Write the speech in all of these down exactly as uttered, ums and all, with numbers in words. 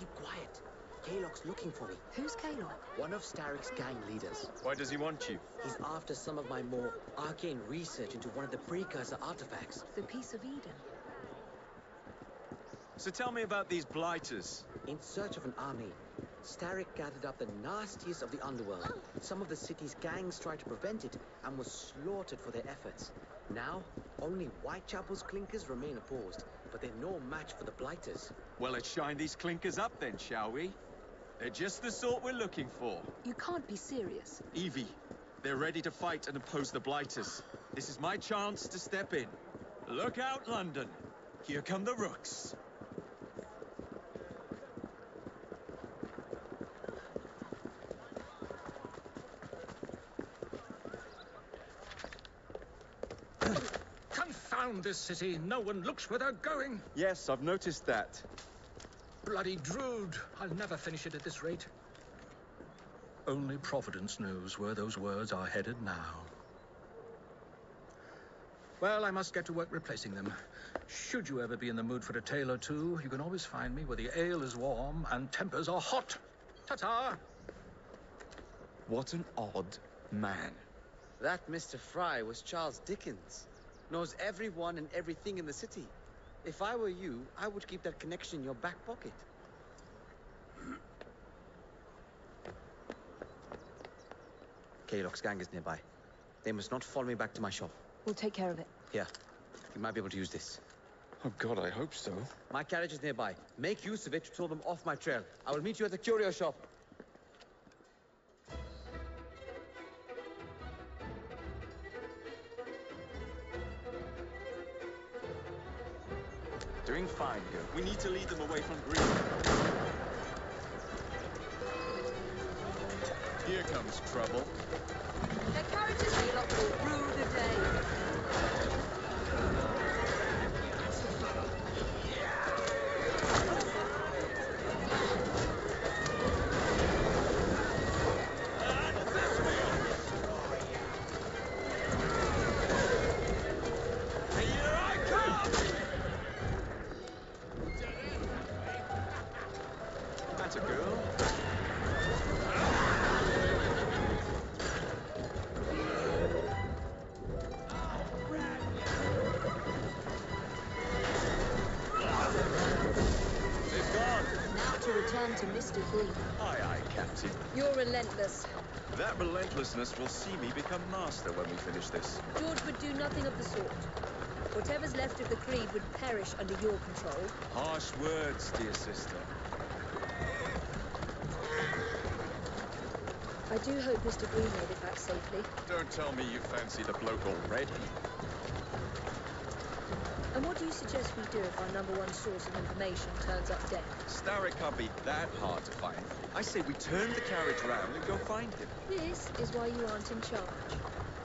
Keep quiet. Kalok's looking for me. Who's Kalok? One of Starrick's gang leaders. Why does he want you? He's after some of my more arcane research into one of the precursor artifacts. The Piece of Eden. So tell me about these blighters. In search of an army, Starrick gathered up the nastiest of the underworld. Some of the city's gangs tried to prevent it and were slaughtered for their efforts. Now, only Whitechapel's clinkers remain opposed, but they're no match for the blighters. Well, let's shine these clinkers up then, shall we? They're just the sort we're looking for. You can't be serious. Evie, they're ready to fight and oppose the blighters. This is my chance to step in. Look out, London. Here come the rooks. Confound this city. No one looks where they're going. Yes, I've noticed that. Bloody Drood. I'll never finish it at this rate. Only Providence knows where those words are headed now. Well, I must get to work replacing them. Should you ever be in the mood for a tale or two, you can always find me where the ale is warm and tempers are hot. Ta-ta! What an odd man. That Mister Fry was Charles Dickens. Knows everyone and everything in the city. If I were you, I would keep that connection in your back pocket. Kalok's gang is nearby. They must not follow me back to my shop. We'll take care of it. Here, you might be able to use this. Oh, God, I hope so. My carriage is nearby. Make use of it to throw them off my trail. I will meet you at the curio shop. Doing fine, girl. We need to lead them away from Green. Here comes trouble. Their carriages may not will rue the day. That's a girl. They've gone. Now to return to Mister Green. Aye, aye, Captain. You're relentless. That relentlessness will see me become master when we finish this. George would do nothing of the sort. Whatever's left of the Creed would perish under your control. Harsh words, dear sister. I do hope Mister Green made it back safely. Don't tell me you fancy the bloke already. And what do you suggest we do if our number one source of information turns up dead? Starrick can't be that hard to find. I say we turn the carriage round and go find him. This is why you aren't in charge.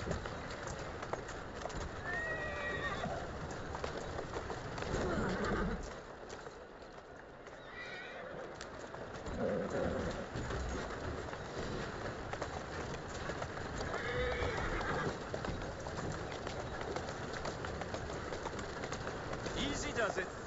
Easy does it.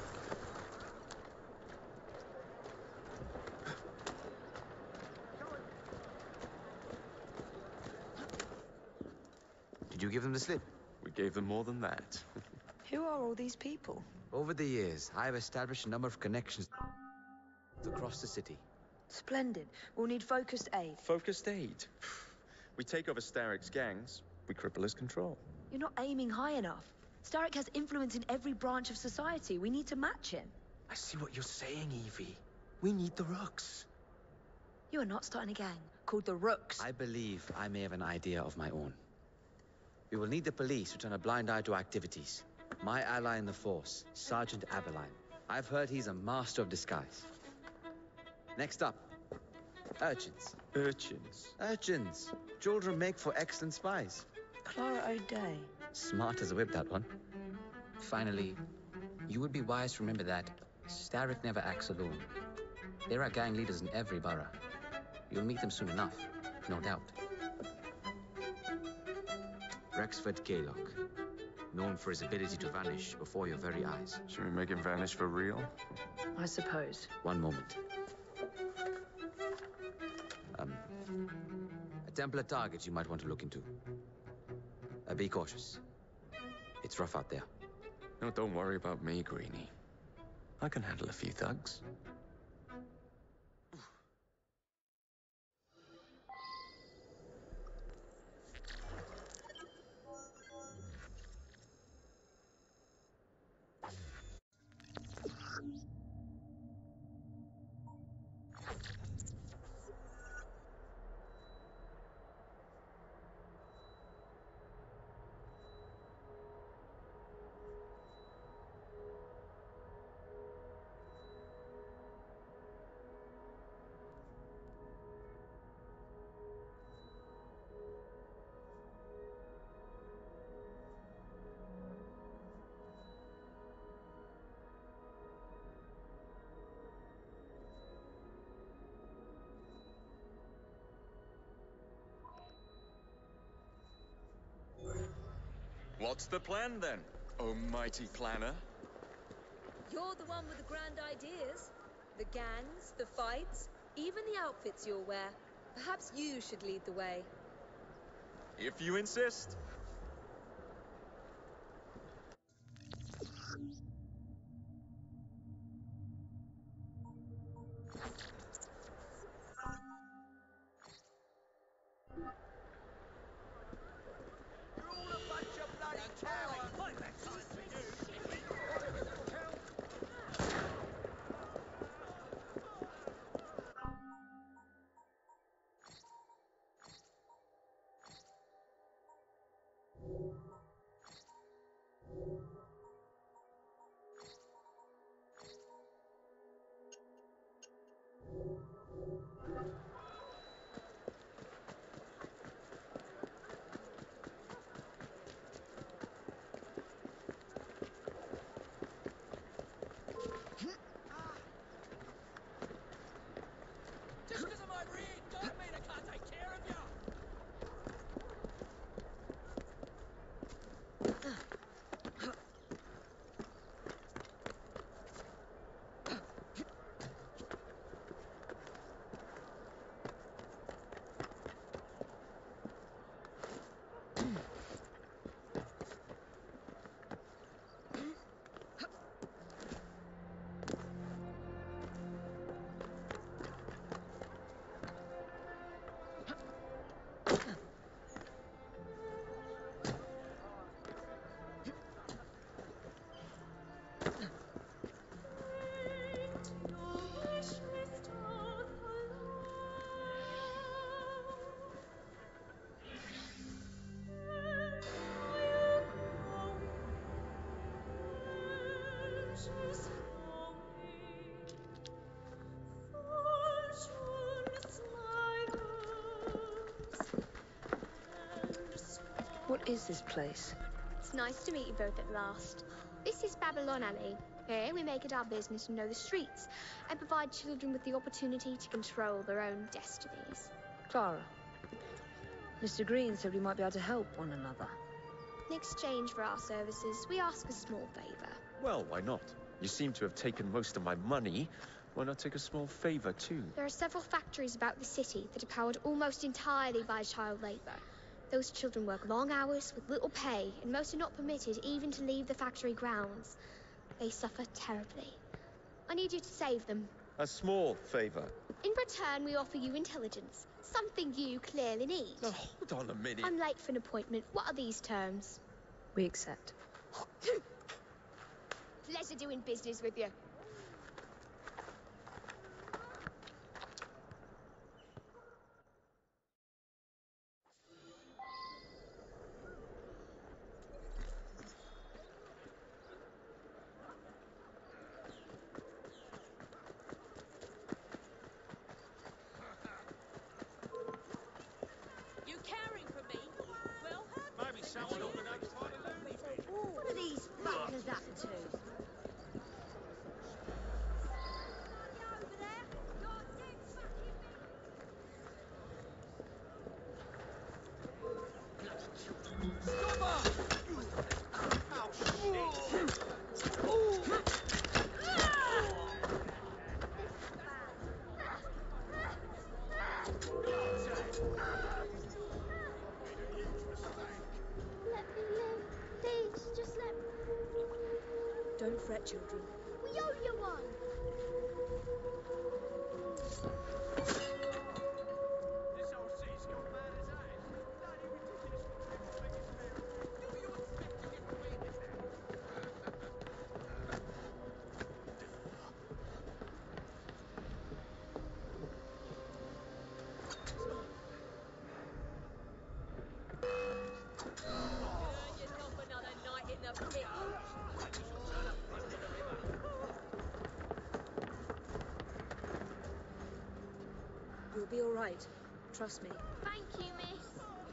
Did you give them the slip? We gave them more than that. Who are all these people? Over the years, I have established a number of connections across the city. Splendid. We'll need focused aid. Focused aid. We take over Starrick's gangs, we cripple his control. You're not aiming high enough. Starrick has influence in every branch of society. We need to match him. I see what you're saying, Evie. We need the Rooks. You are not starting a gang called the Rooks. I believe I may have an idea of my own. We will need the police to turn a blind eye to activities. My ally in the force, Sergeant Aberline. I've heard he's a master of disguise. Next up, urchins. Urchins. Urchins. Children make for excellent spies. Clara O'Day. Smart as a whip, that one. Finally, you would be wise to remember that Starrick never acts alone. There are gang leaders in every borough. You'll meet them soon enough, no doubt. Rexford Kalok, known for his ability to vanish before your very eyes. Should we make him vanish for real? I suppose. One moment. Um, a Templar target you might want to look into. Uh, be cautious. It's rough out there. No, don't worry about me, Greenie. I can handle a few thugs. What's the plan then, oh mighty planner? You're the one with the grand ideas. The gangs, the fights, even the outfits you'll wear. Perhaps you should lead the way. If you insist. What is this place? It's nice to meet you both at last. This is Babylon Alley. Here we make it our business to know the streets and provide children with the opportunity to control their own destinies. Clara. Mister Green said we might be able to help one another. In exchange for our services, we ask a small favor. Well, why not? You seem to have taken most of my money. Why not take a small favor, too? There are several factories about the city that are powered almost entirely by child labor. Those children work long hours with little pay, and most are not permitted even to leave the factory grounds. They suffer terribly. I need you to save them. A small favor. In return, we offer you intelligence, something you clearly need. Now, hold on a minute. I'm late for an appointment. What are these terms? We accept. Pleasure doing business with you. What are these butlers up to? Let me live. Please, just let me. Don't fret, children. We owe you one. This whole city's gone mad as that. Bloody ridiculous what people think is fair. Do you expect to get away with that? Earn yourself another night in the pit. You'll be all right. Trust me. Thank you, miss.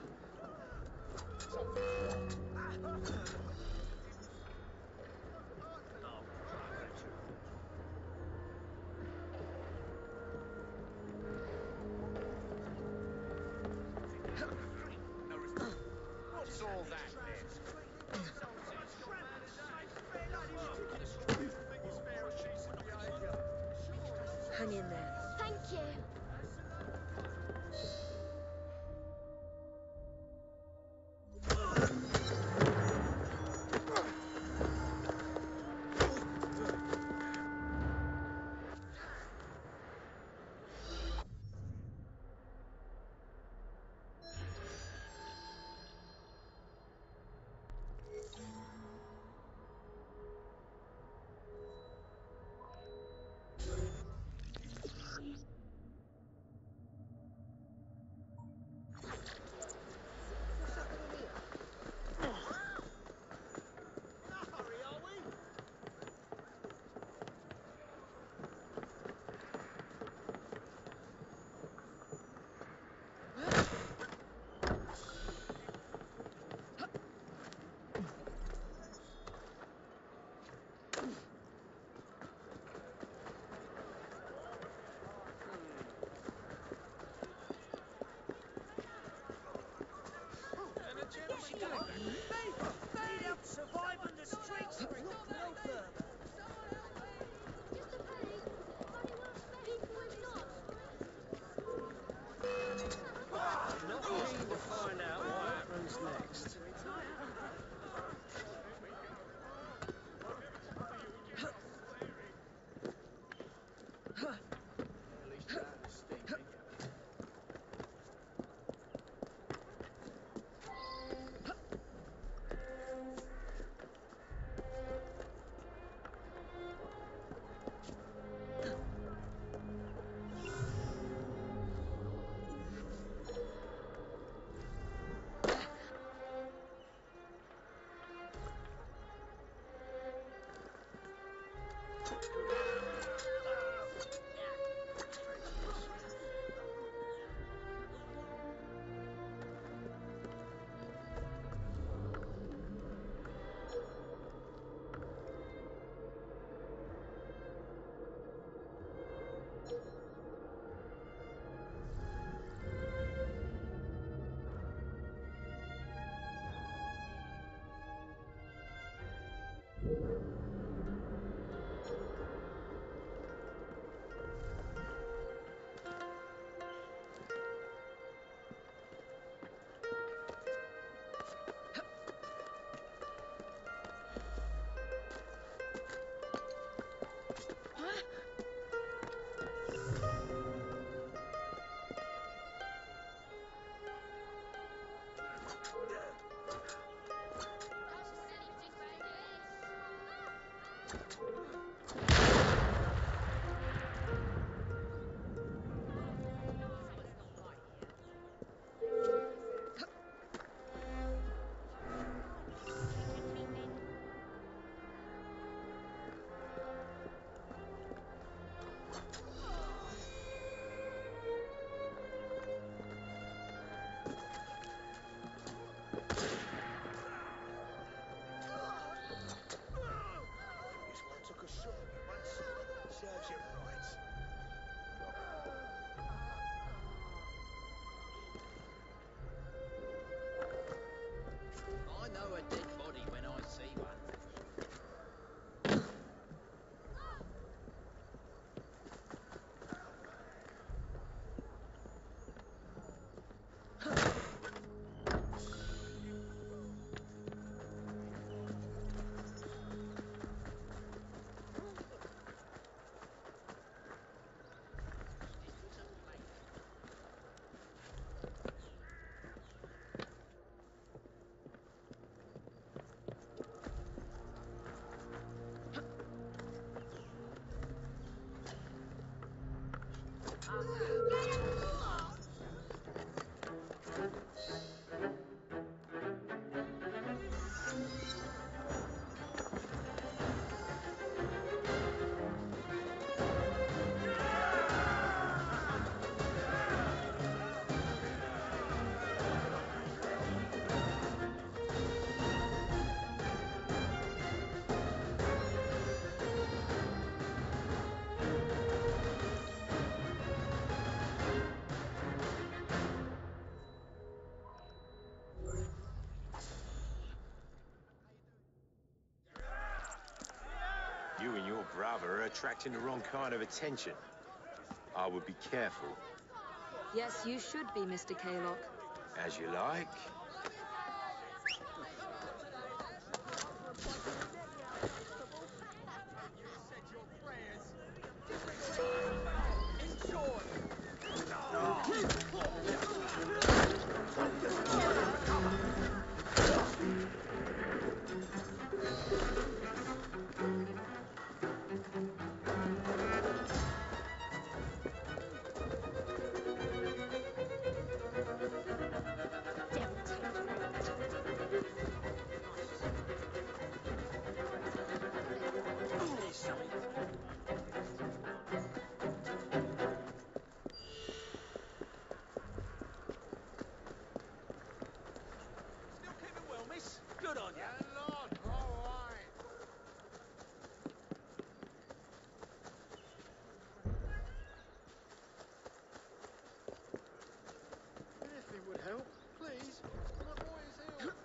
What's all that then? Hang in there. Thank you. They help survive in the streets. Look no further. Just a penny. Money well spent. People we've lost. Not keen to find out what happens next. You and your brother are attracting the wrong kind of attention. I would be careful. Yes, you should be, Mister Kaylock. As you like. Still keeping well, miss? Good on ya. Anything would help, please. My boy is ill.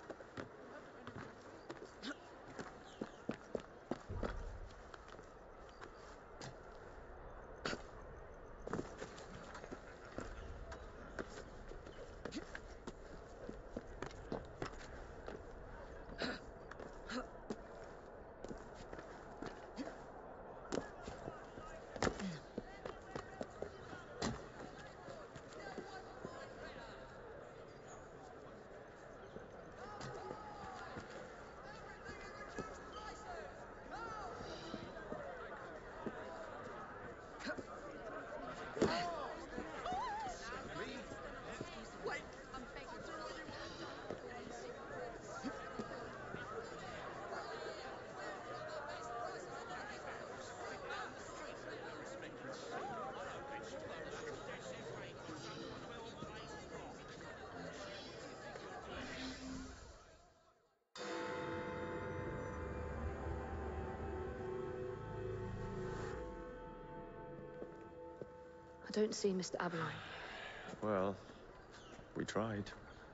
I don't see Mister Abelard. Well, we tried.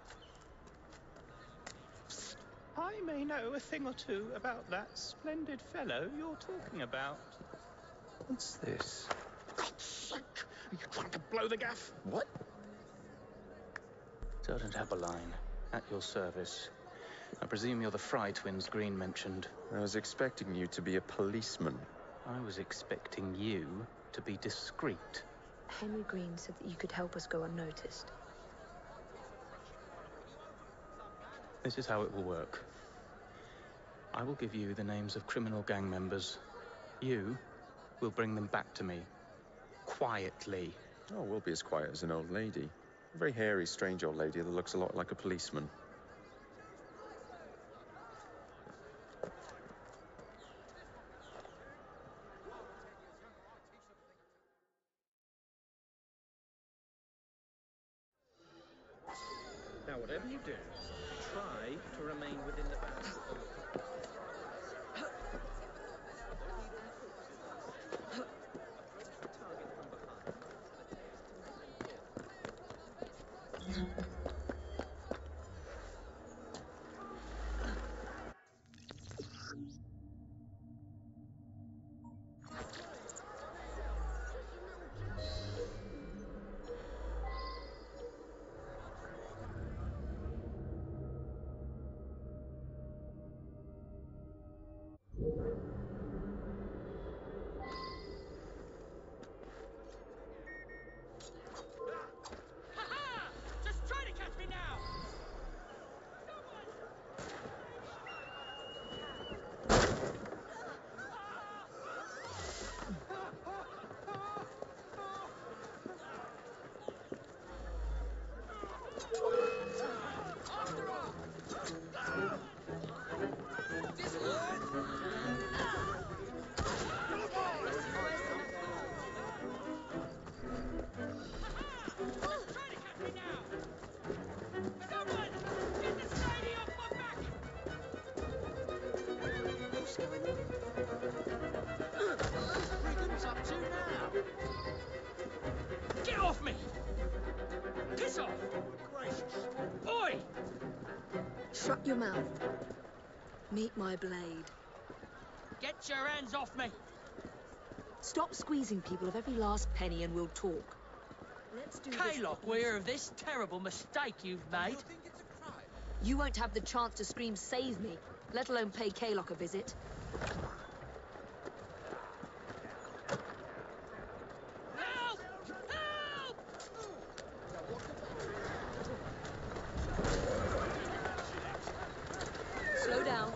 I may know a thing or two about that splendid fellow you're talking about. What's this? God's sake! Are you trying to blow the gaff? What? Sergeant Aberline, at your service. I presume you're the Fry twins Green mentioned. I was expecting you to be a policeman. I was expecting you to be discreet. Henry Green said that you could help us go unnoticed. This is how it will work. I will give you the names of criminal gang members. You will bring them back to me. Quietly. Oh, we'll be as quiet as an old lady. A very hairy, strange old lady that looks a lot like a policeman. Now, whatever you do, try to remain within the bounds of the law. Just try to Shut your mouth. Meet my blade. Get your hands off me! Stop squeezing people of every last penny and we'll talk. Let's do this. Kaylock, we hear of this terrible mistake you've made. You won't have the chance to scream save me, let alone pay Kaylock a visit. Help! Help! Slow down.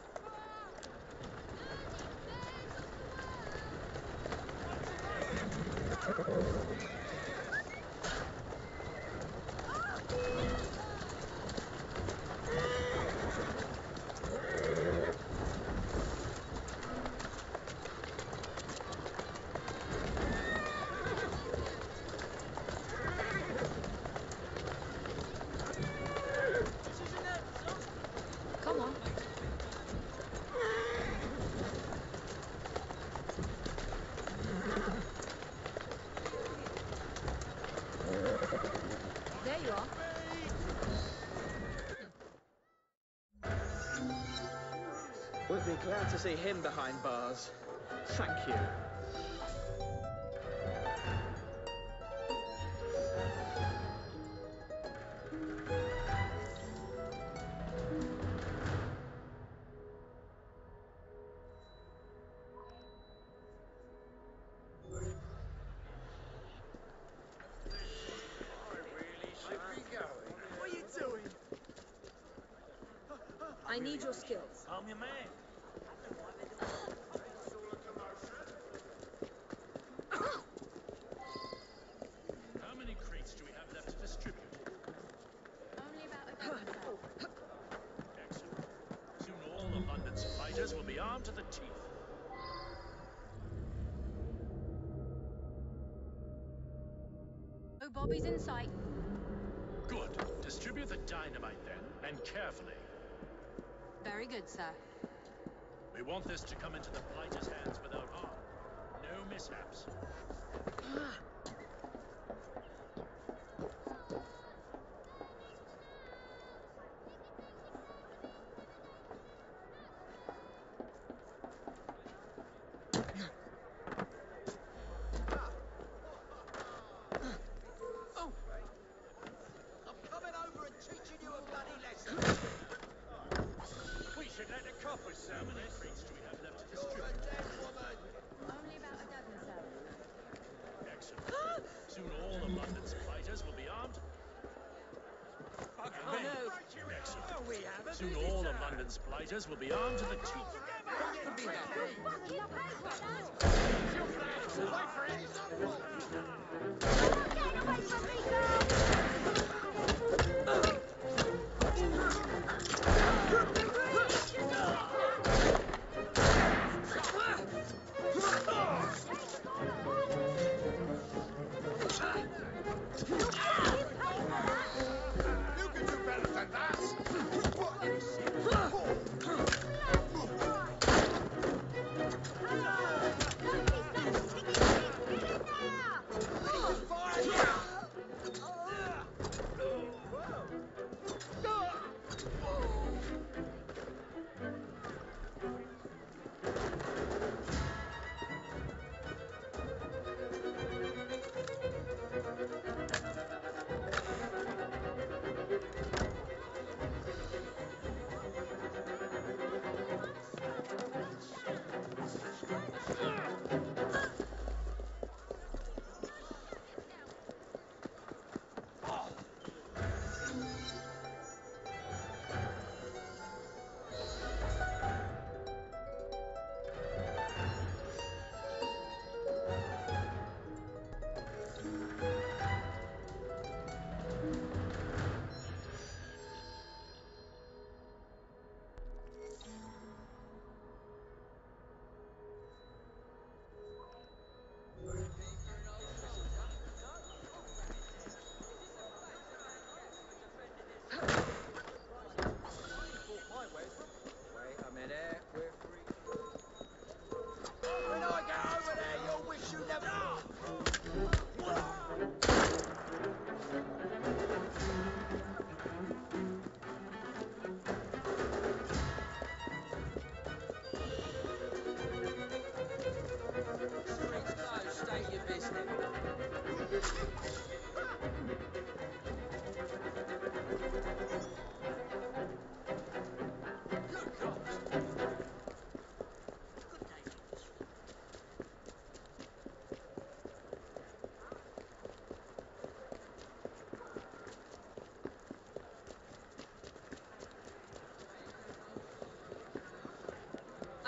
Come on. There you are. Would be glad to see him behind bars. Thank you. What are you doing? I need your skills. I'm your man. How many crates do we have left to distribute? Only about a dozen, sir. Excellent. Soon all of London's fighters will be armed to the teeth. Oh, Bobby's in sight. Good. Distribute the dynamite then, and carefully. Very good, sir. We want this to come into the blighter's hands without harm. No mishaps. I'm coming over and teaching you a bloody lesson. We should let the coppers sell. How many crates do we have left to You're distribute? a dead woman. Only about a dozen, sir. Excellent. Soon all of London's fighters will be armed. Oh, no. Excellent. we haven't. Soon all of London's fighters will be armed to the teeth. You can do better than that.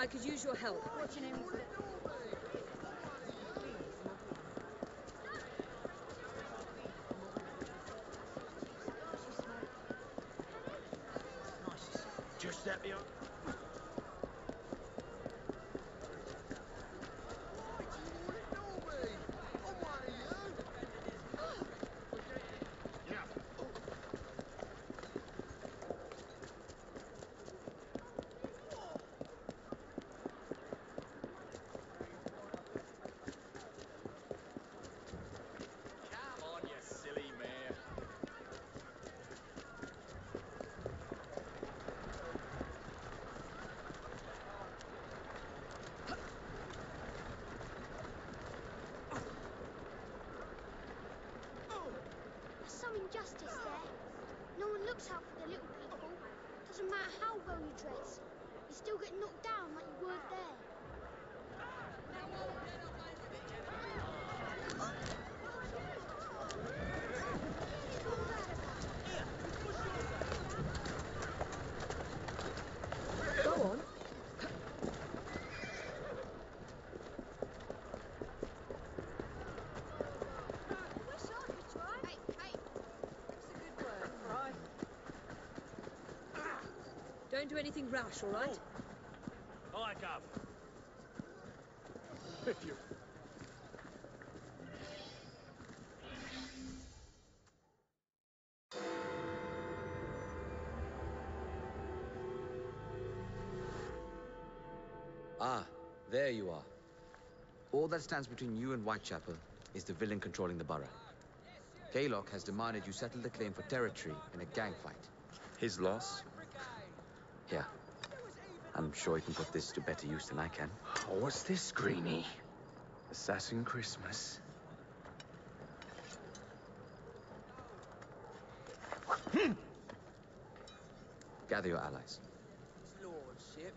could use your help. What's your name? Just that beyond. Some injustice there. No one looks out for the little people. Doesn't matter how well you dress. You still get knocked down like you weren't there. Go on. Don't do anything rash, all right? Aye, Gov. If you... Ah, there you are. All that stands between you and Whitechapel is the villain controlling the borough. Kaylock has demanded you settle the claim for territory in a gang fight. His loss? Yeah. I'm sure he can put this to better use than I can. Oh, what's this, Greenie? Assassin Christmas? Gather your allies. Lordship.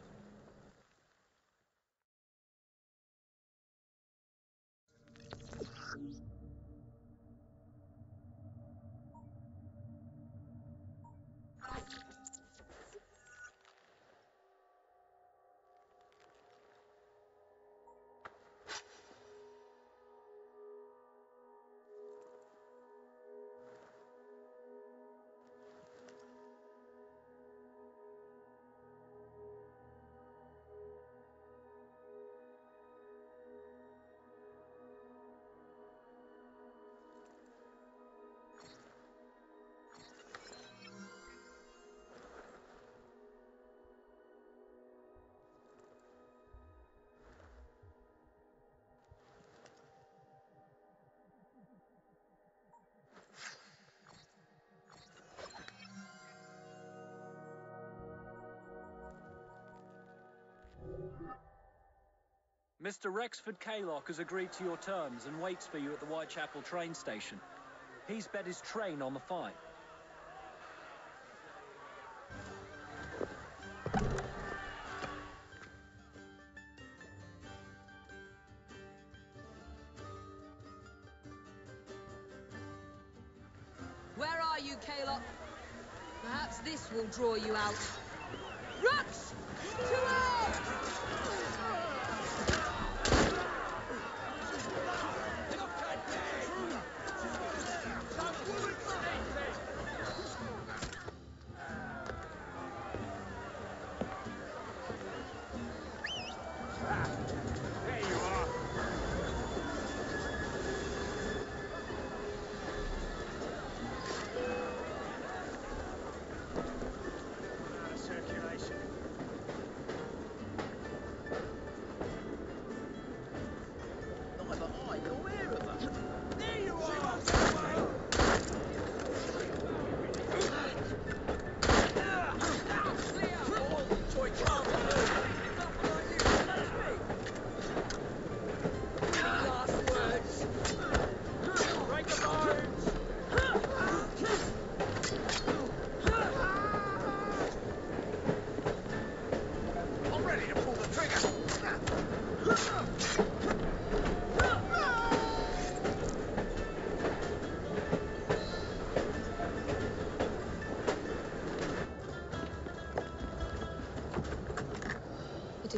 Mister Rexford Kaylock has agreed to your terms and waits for you at the Whitechapel train station. He's bet his train on the fight. Where are you, Kaylock? Perhaps this will draw you out. Rux! To arms! There you are. Out of circulation.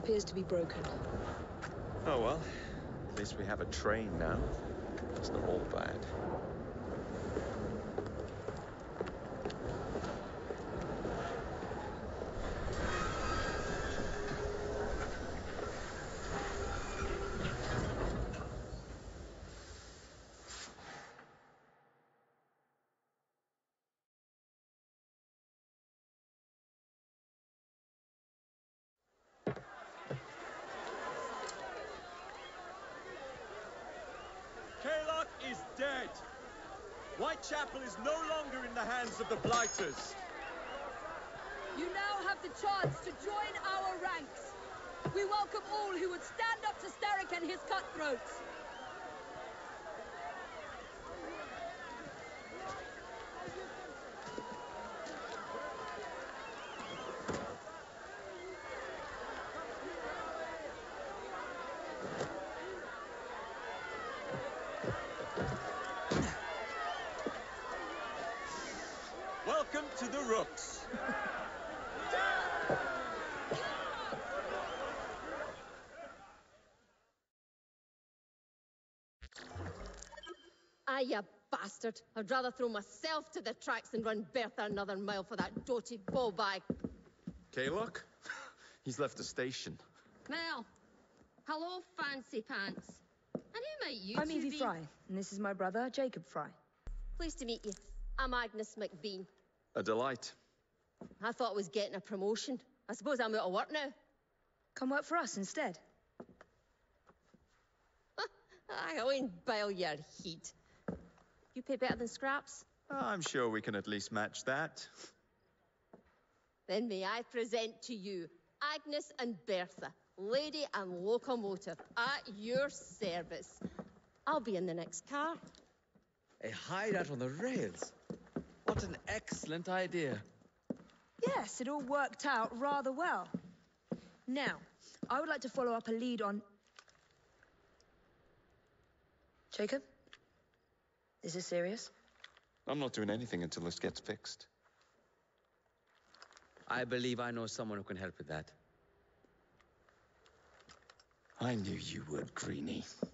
appears to be broken. Oh well, at least we have a train now. It's not all bad. Kaylock is dead. Whitechapel is no longer in the hands of the Blighters. You now have the chance to join our ranks. We welcome all who would stand up to Starrick and his cutthroats. Welcome to the Rooks. Ah, you bastard. I'd rather throw myself to the tracks than run Bertha another mile for that doted bowbag. Kaylock? He's left the station. Well, hello, fancy pants. And who might you I'm two Evie be? Fry, and this is my brother, Jacob Fry. Pleased to meet you. I'm Agnes McBean. A delight. I thought I was getting a promotion. I suppose I'm out of work now. Come work for us instead. I won't bile your heat. You pay better than scraps? I'm sure we can at least match that. Then may I present to you Agnes and Bertha, lady and locomotive, at your service. I'll be in the next car. A hideout on the rails. What an excellent idea. Yes, it all worked out rather well. Now, I would like to follow up a lead on... Jacob? Is this serious? I'm not doing anything until this gets fixed. I believe I know someone who can help with that. I knew you would, Greenie.